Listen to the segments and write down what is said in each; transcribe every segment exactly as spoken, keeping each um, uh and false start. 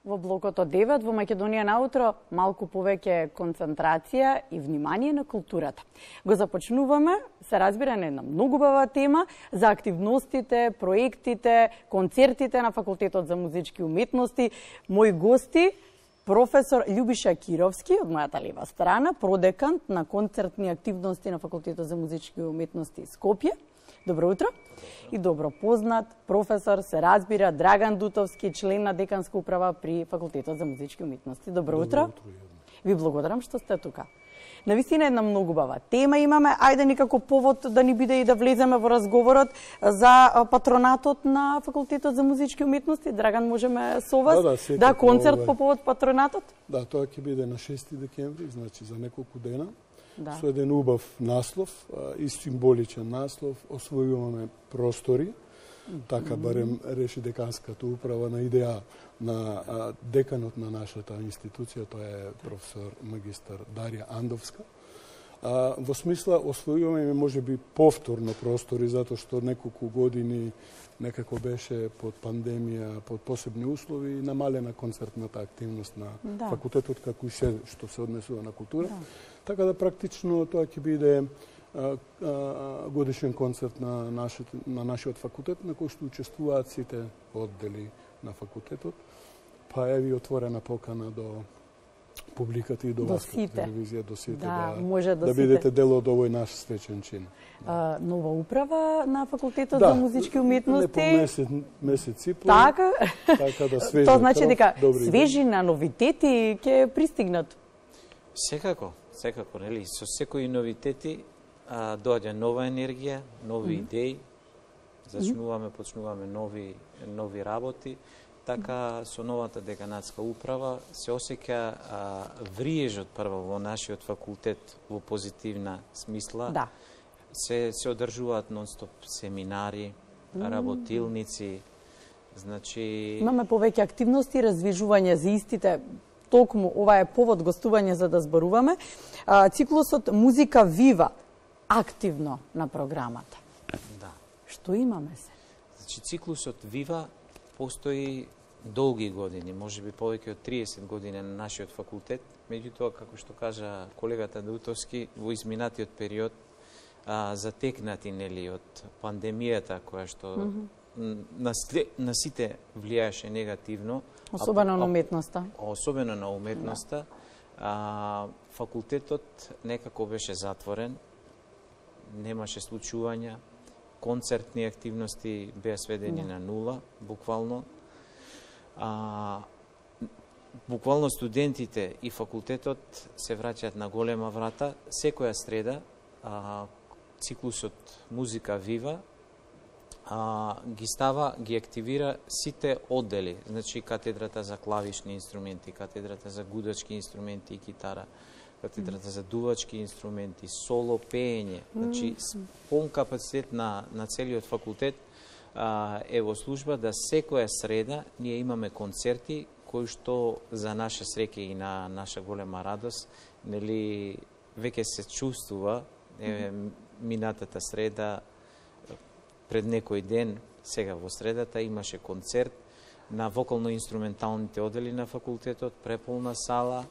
Во блокото девет во Македонија наутро малку повеќе концентрација и внимание на културата. Го започнуваме, се разбира, на една многу бава тема за активностите, проектите, концертите на Факултетот за музички уметности. Мои гости, професор Љубиша Кировски од мојата лева страна, продекант на концертни активности на Факултетот за музички уметности Скопје. Добро утро. И добро познат професор, се разбира, Драган Дутовски, член на деканска управа при Факултетот за музички уметности. Добро, добро утро. утро. Ви благодарам што сте тука. Навистина една многу бава тема имаме. Ајде никако повод да ни биде и да влеземе во разговорот за патронатот на Факултетот за музички уметности. Драган, можеме со вас? Да, да, да концерт ова... по повод патронатот? Да, тоа ќе биде на шести декември, значи за неколку дена. Да. Со еден убав наслов и символичен наслов, освојуваме простори. Така барем реши деканската управа на идеја на деканот на нашата институција, тоа е професор магистар Дарија Андовска. Во смисла освојуваме можеби повторно простори, затоа што неколку години некако беше под пандемија, под посебни услови, намалена концертната активност на да. факултетот, како и се што се однесува на култура. Да. Така да практично тоа ќе биде а, а, годишен концерт на нашиот, на нашиот факултет, на кој што учествуваат сите оддели на факултетот. Па е ви отворена покана до публиката и до, до вас како телевизија, до сите, да, да, може до да сите. бидете дел од овој наш свечен чин. А, нова управа на Факултетот да, за музички уметности. Да, не по месец, месец и пол. Така, така да свежи тоа значи кров, дека свежи ден. на новитети ќе пристигнат. Секако, секако, нели? Со секои новитети а, доаѓа нова енергија, нови mm -hmm. идеи, зачнуваме, почнуваме нови, нови работи. Така, со новата деканатска управа се осеќа вриежот прво во нашиот факултет во позитивна смисла. Да. Се, се одржуваат нон-стоп семинари, mm. работилници, значи... Имаме повеќе активности, развижување за истите. Токму ова е повод гостување за да зборуваме. А, циклусот Музика Вива, активно на програмата. Да. Што имаме се? Значи, циклусот Вива постои долги години, можеби повеќе од триесет години на нашиот факултет. Меѓутоа, како што кажа колегата Дутовски, во изминатиот период а, затекнати нели од пандемијата која што mm -hmm. на, на сите влијаеше негативно, особено а, на уметноста. Особено на уметноста. Да. А, факултетот некако беше затворен, немаше случувања, концертни активности беа сведени да. на нула, буквално. А, буквално студентите и факултетот се враќаат на голема врата. Секоја среда а, циклусот Музика Вива а, ги става, ги активира сите оддели. Значи, катедрата за клавишни инструменти, катедрата за гудачки инструменти и китара, катедрата за дувачки инструменти, соло пеење. Значи, пон капацитет на, на целиот факултет а, е во служба да секоја среда ние имаме концерти кои што за наша среќа и на наша голема радост, нели, веќе се чувствува. Е, минатата среда, пред некој ден, сега во средата, имаше концерт на вокално-инструменталните одели на факултетот, преполна сала,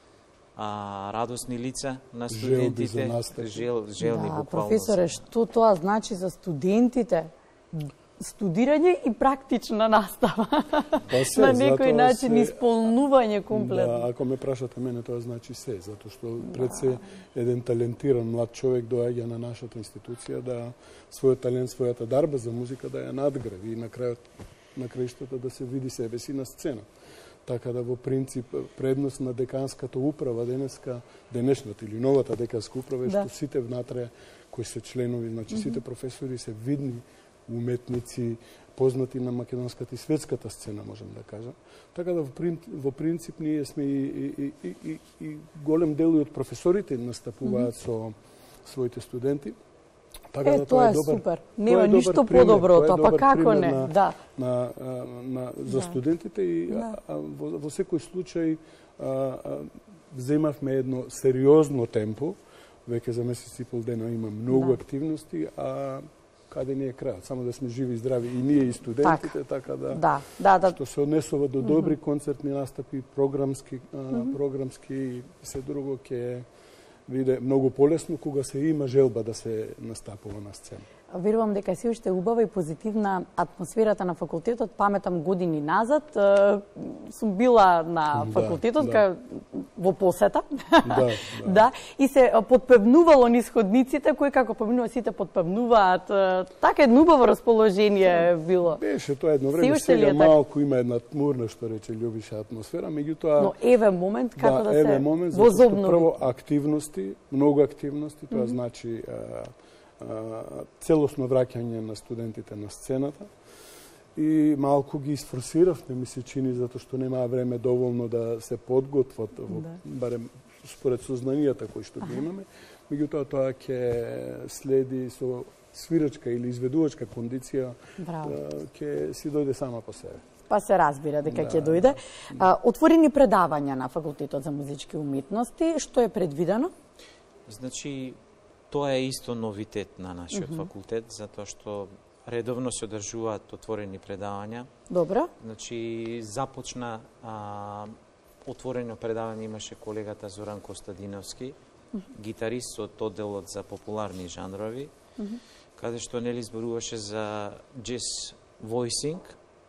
а, радосни лица на студентите, желби, жел, желни да, буквално. Професоре, што тоа значи за студентите? Студирање и практична настава. Па се, на некој начин се, исполнување комплетно. Да, ако ме прашате мене, тоа значи се, затоа што пред се еден талентиран млад човек доаѓа на нашата институција да својот талент, својата дарба за музика да ја надгради и на крајот на краиштата да се види себе си на сцена. Така да во принцип предност на деканската управа денеска, денешната или новата деканска управа е да. што сите внатре кои се членови, значи mm -hmm. сите професори се видни уметници, познати на македонската и светската сцена, можем да кажам. Така да во принцип ние сме и, и, и, и, и голем дел од професорите настапуваат mm -hmm. со своите студенти. Така е, да тоа тоа е, е добар, супер. Нема Нема ништо подобро од тоа, па како не? На, да. на, на, на, за да. студентите и да. а, во, во секој случај а, а, земавме едно сериозно темпо. Веќе за месец и пол дена има многу да. активности, а каде ни е крајот, само да сме живи и здрави и ние и студентите, так. така да, да, да, да. што се однесува до добри концертни настапи, програмски, а, програмски и се друго ќе биде многу полесно кога се има желба да се настапува на сцена. Верувам дека се уште убава и позитивна атмосферата на факултетот. Паметам години назад, сум била на факултетот, да, да. во посета. Да, да. да, и се подпевнувало низ ходниците, кои како поминува сите подпевнуваат. Така едно убаво расположение било. Беше тоа едно време, сега малку има една тмурна, што рече Љубиша, атмосфера, меѓутоа... Но еве момент како да, да се момент, возобнови. Прво активности, многу активности, тоа mm -hmm. значи целосно враќање на студентите на сцената и малку ги изфорсиравме, ми се чини, затоа што немаа време доволно да се подготват, да. барем според сознанијата кои што ги имаме, меѓутоа тоа ќе следи со свирачка или изведувачка кондиција, ќе си дојде сама по себе. Па се разбира дека ќе да. дојде. А, отворени предавања на Факултетот за музички уметности, што е предвидено? Значи, тоа е исто новитет на нашиот mm-hmm. факултет, затоа што редовно се одржуваат отворени предавања. Добро. Значи, започна а, отворено предавање имаше колегата Зоран Костадиновски, mm-hmm. гитарист од одделот за популарни жанрови, mm-hmm. каде што нели зборуваше за джез voicing,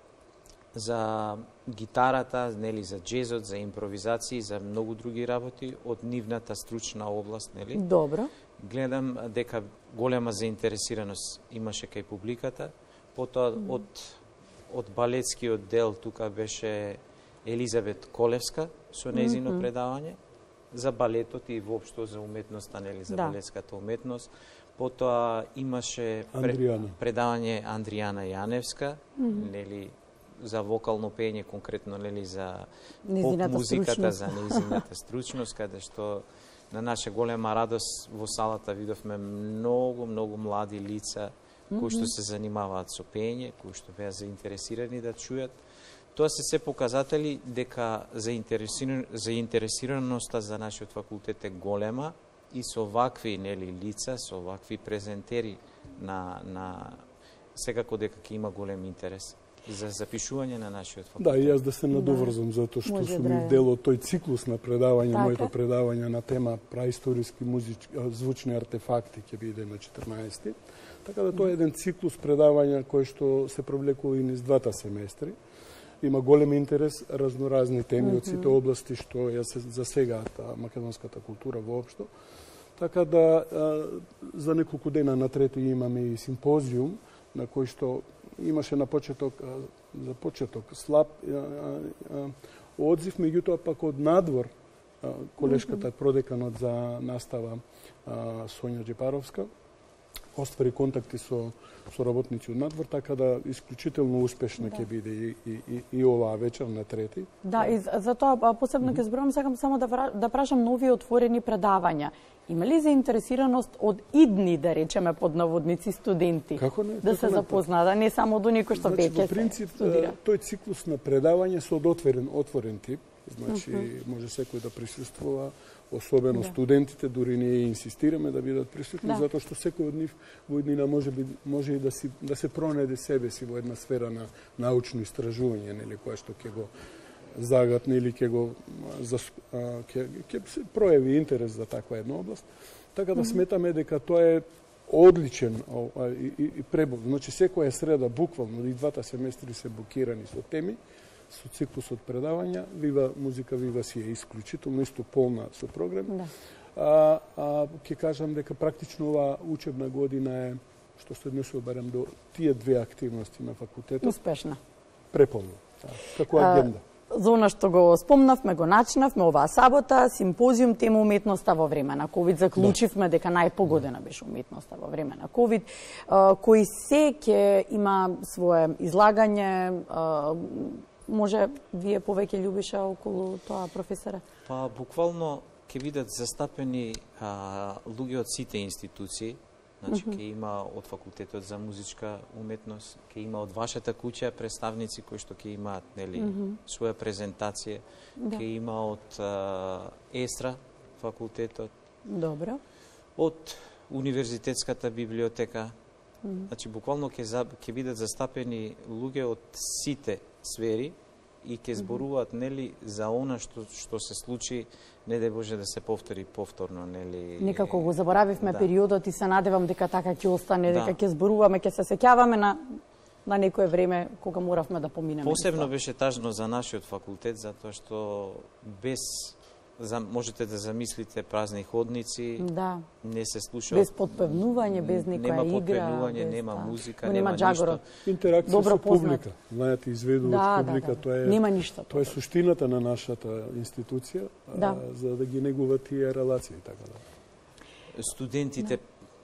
за гитарата, нели за джезот, за импровизации, за многу други работи од нивната стручна област, нели? Добро. Гледам дека голема заинтересираност имаше кај публиката. Потоа mm. од од балетскиот дел тука беше Елизабет Колевска со нејзино mm -hmm. предавање за балетот и воопшто за уметноста, нели, за да. балетската уметност. Потоа имаше Андријана. предавање Андријана Јаневска, mm -hmm. нели, за вокално пење, конкретно, нели, за поп музиката, за нејзината стручност, каде што на наша голема радост во салата видовме многу, многу млади лица mm -hmm. кои што се занимаваат со пење, кои што беа заинтересирани да чујат. Тоа се се показатели дека заинтересиран, заинтересираноста за нашиот факултет е голема и со вакви, нели, лица, со вакви презентери на, на секако дека ќе има голем интерес за запишување на нашиот факултет. Да, и јас да се надоврзам, затоа што сум и дел од тој циклус на предавање, така? Моето предавање на тема праисториски музички звучни артефакти ќе биде на четрнаесети. Така да тоа е еден циклус предавања кој што се провлекува и низ двата семестри. Има голем интерес, разноразни теми mm -hmm. од сите области што ја се засегаат македонската култура воопшто. Така да за неколку дена на трети имаме и симпозиум на кој што имаше на почеток, за почеток слаб одзив, меѓутоа пак од надвор колешката продеканот за настава Сонја Джепаровска оствари контакти со со работници од надвор, така да исклучително успешна ќе да. биде и, и, и, и оваа вечер на трети. Да, и за тоа посебно ќе зборам, сакам само да да прашам нови отворени предавања. Има ли заинтересираност од идни, да речеме под наводници, студенти? Како не? Да се запознаат, да не само до некој што значи, веќе се принцип, студира. Тој циклус на предавање со отворен отворен тип, значи uh -huh. може секој да присуствува, особено да. студентите, дури ние инсистираме да бидат присутни, да. затоа што секој од нив во иднина може би може и да си да се пронајде себе си во една сфера на научно истражување, нели, кое што ќе го загатне или ќе го ќе ќе се пројави интерес за таква една област. Така да mm -hmm. сметаме дека тоа е одличен и, и, и пребов. Значи секоја среда буквално и двата семестри се букирани со теми, со циклусот предавања, Вива музика Вива си е исклучително исто полна со програми. Да. А, а ќе кажам дека практично оваа учебна година е, што се однесува барем до тие две активности на факултетот, успешна. Преполна. Да, како агенда. А, за она што го спомнавме, го начинавме оваа сабота, симпозиум тема уметноста во време на ковид. Заклучивме да. дека најпогодена беше уметноста во време на ковид, кој се ќе има свое излагање. Може вие повеќе Љубиша околу тоа, професоре? Па буквално ќе бидат застапени а, луѓе од сите институции. Значи, mm -hmm. ќе има од факултетот за музичка уметност, ќе има од вашата куќа представници кои што ќе имаат, нели, mm -hmm. своја презентација, да. ќе има од а, ЕСТРА факултетот. Добро. Од универзитетската библиотека, Mm. Значи, буквално ќе за, ќе бидат застапени луѓе од сите сфери и ќе зборуваат, нели, за она што што се случи, не дај Боже да се повтори повторно, нели. Некако го заборавивме да. периодот и се надевам дека така ќе остане, да. дека ќе зборуваме, ќе се сеќаваме на на некое време кога моравме да поминеме. Посебно беше тажно за нашиот факултет, затоа што без за, можете да замислите празни ходници, да. не се слуша. Без подпевнување, без некоја игра. Нема подпевнување, без, нема да. музика, нема, нема джагорот. ништо. Интеракција Добро со публика. Знаете, изведуваат да, публика, да, да. тоа е нема ништо. Тоа е суштината на нашата институција, да. а, за да ги негува тие релации, така да. Студентите, да.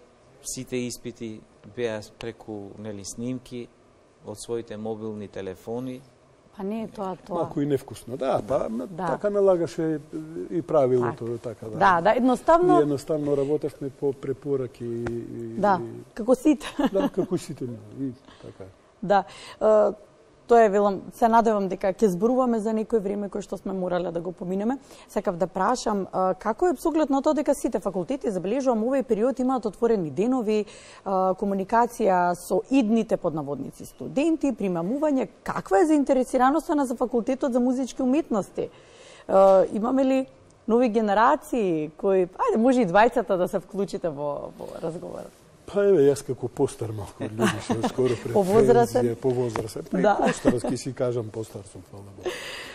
сите испити беа преку, нели, снимки од своите мобилни телефони. Па не е тоа тоа. Малку и невкусно. Да, па да. така налагаше и правилото, така, така да. Да, да, едноставно. И едноставно работевме по препораки и да, и, како сите. Да, како сите и така. Да. Uh, Тоа е, велам, се надевам дека ќе зборуваме за некој време кој што сме морале да го поминеме. Сакав да прашам, како е со оглед на тоа дека сите факултети, забележувам, овој период имаат отворени денови, комуникација со идните поднаводници студенти, примамување, каква е заинтересираноста на за факултетот за музички уметности? Имаме ли нови генерации кои, ајде, може и двајцата да се вклучите во, во разговорот? Па еве, јас како постар малку од луѓе што скоро пред по возрастен, по возрастен. Па да. Постар, ски си кажам, постар сум, фала Богу.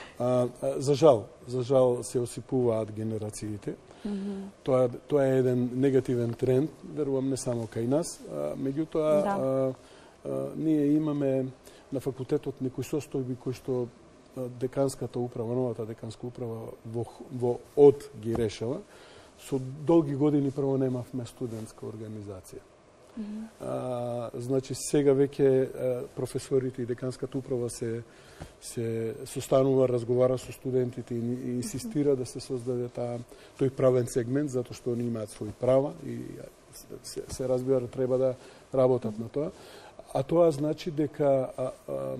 А, а, за жал, за жал се осипуваат генерациите. Mm -hmm. Тоа тоа е еден негативен тренд, верувам не само кај нас, а, меѓутоа да. а, а, ние имаме на факултетот некои состојби кои што деканската управа, новата деканска управа во, во од ги решава. Со долги години прво немавме студентска организација. Mm -hmm. а, значи сега веќе професорите и деканската управа се се состанува, разговара со студентите и, и инсистира да се создаде таа тој правен сегмент затоа што они имаат своји права и се, се разбира треба да работат на тоа. А тоа значи дека а, а,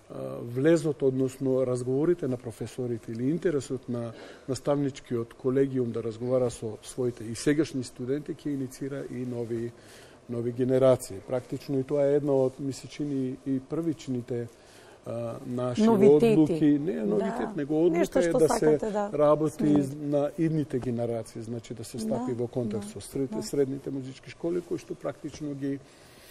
влезот, односно разговорите на професорите или интересот на наставничкиот колегиум да разговара со своите и сегашни студенти ќе иницира и нови нови генерации. Практично и тоа е една од, ми се чини, и првичните а, наши новитети. одлуки, не е новитет, да. него одлука е да се да работи смирите. на идните генерации, значи да се стапи да, во контакт да, со сред, да. средните музички школи кои што практично ги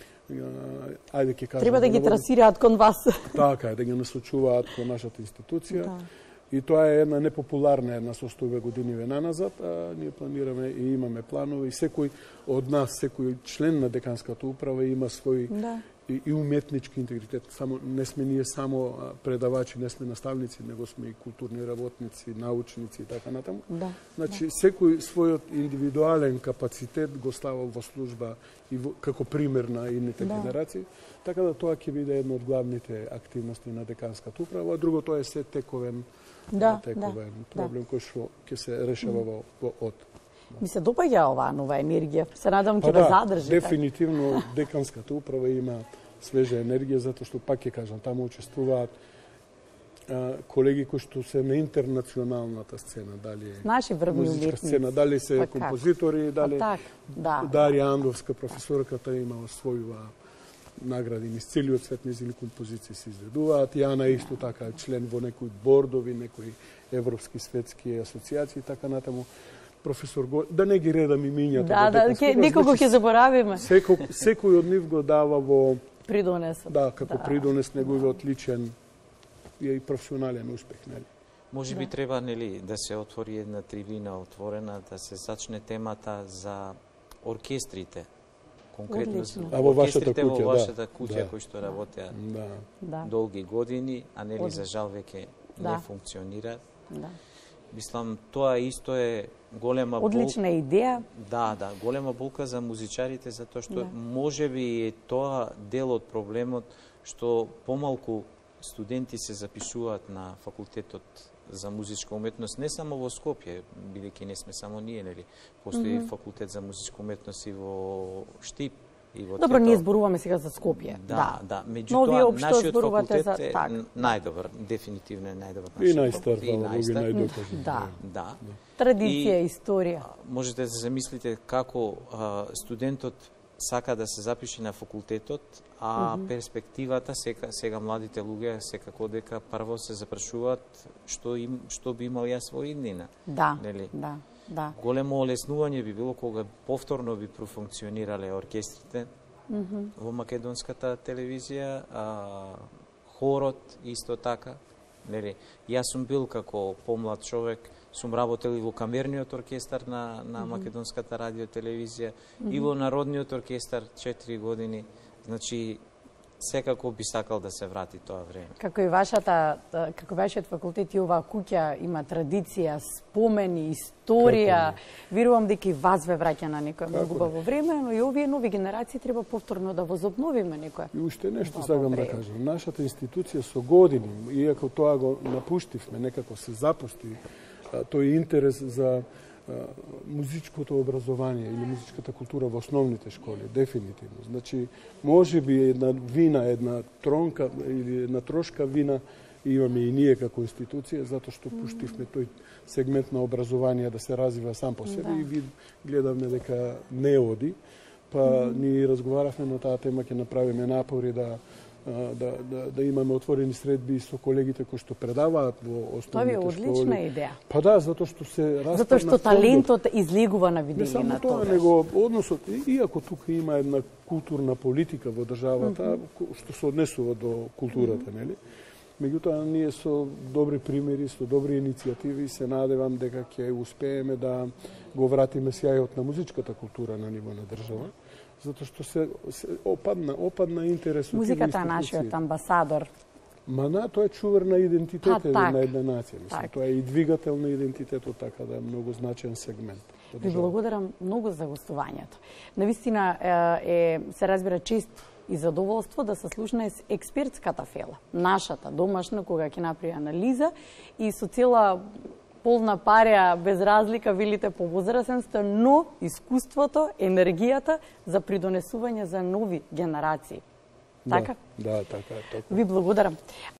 ајде ќе кажам. Треба да ги трасираат кон вас. Така е, да ги насочуваат кон нашата институција. Да. И тоа е една непопуларна една состојба годиниве наназад, а ние планираме и имаме планови и секој од нас, секој член на деканската управа има свој да. и, и уметнички интегритет. Само не сме ние само предавачи, не сме наставници, него сме и културни работници, научници и така натаму. Да. Значи да. секој својот индивидуален капацитет го става во служба и во, како пример на идните да. генерации. Така да тоа ќе биде една од главните активности на деканската управа, а друго тоа е се тековен да, тековен да, проблем да. кој што ќе се решава во, во од. Ми се допаѓа оваа нова енергија. Се надам ќе па да, да задржи. Дефинитивно деканската управа има свежа енергија затоа што пак ќе кажам таму учествуваат а, колеги кои што се на интернационалната сцена, дали е наши врвни музичка сцена, дали се па композитори, дали па да. Дарија Андовска професорката имала својува награди низ целиот свет, незини композиции се изведуваат. Јана исто така член во некои бордови, некои европски светски асоциации, така натаму. Професор Го... да не ги редам имињата. Да, да, ке, никого ќе заборавиме. Секој, секој од нив го дава во придонес. Да, како да. придонес неговиот личен и професионален успех, нели? Може би да. треба, нели, да се отвори една трибина отворена, да се зачне темата за оркестрите. Конкретно а во вашата оркестрите куќа, во вашата да. куќа да. кои што работеа да. Да. долги години, а нели Од... за жал веќе да. не функционира. Да. Мислам, тоа исто е голема болка. Одлична идеја. Да, да, голема болка за музичарите, затоа што да. можеби е тоа дел од проблемот што помалку студенти се запишуваат на факултетот за музичка уметност, не само во Скопје, бидејќи не сме само ние, нели? Постои mm -hmm. факултет за музичка уметност и во Штип, и во Добро, ние зборуваме сега за Скопје. Да, да. Меѓутоа, нашиот факултет за... е так. најдобар, дефинитивно е најдобар. И најстар, и најстар. Да. Да. Традиција, историја. Можете да се замислите како а, студентот сака да се запише на факултетот, а mm -hmm. перспективата сега, сега младите луѓе секако дека прво се запрашуваат што им што би имал јас во иднина. Да. Нели? Да. Да. Големо олеснување би било кога повторно би профункционирале оркестрите mm -hmm. во македонската телевизија, а, хорот исто така. Нели? Јас сум бил како помлад човек, сум работел и во камерниот оркестар на, на mm -hmm. македонската радио телевизија, mm -hmm. и во народниот оркестар четири години. Значи, секако би сакал да се врати тоа време. Како и вашата, како вашиот факултет и оваа куќа има традиција, спомени, историја. Верувам дека и вас ве враќа на некој многу убаво време, но и овие нови генерации треба повторно да возобновиме некоја. И уште нешто сакам да кажам. Нашата институција со години, иако тоа го напуштивме, некако се запусти тој интерес за музичкото образование или музичката култура во основните школи, дефинитивно. Значи, може би една вина, една тронка или една трошка вина имаме и ние како институција, затоа што пуштивме тој сегмент на образование да се развива сам по себе, да. И ви гледавме дека не оди, па mm -hmm. ни разговаравме на таа тема, ќе направиме напори да Да, да, да имаме отворени средби со колегите кои што предаваат во основните школи. Тоа е одлична идеја. Па да, затоа што се распадна Затоа што талентот излегува на виделина. Не само тоа, него односот, иако тука има една културна политика во државата, mm -hmm. што се однесува до културата, mm -hmm. нели? Меѓутоа, ние со добри примери, со добри иницијативи се надевам дека ќе успееме да го вратиме сјајот на музичката култура на ниво на држава, затоа што се, се опадна, опадна интерес. Музиката е нашиот амбасадор. Ма на, тоа е чувар на идентитет па, на една нација. Мислам, так. Тоа е и двигател на идентитетот, така да е многу значен сегмент. Ви благодарам многу за гостувањето. Навистина е, се разбира чест и задоволство да се слушне експертската фела, нашата, домашна, кога ќе направи анализа и со цела полна пареа, без разлика, велите по возрастен сте, но искуството, енергијата за придонесување за нови генерации. Да, така? Да, така е. Ви благодарам.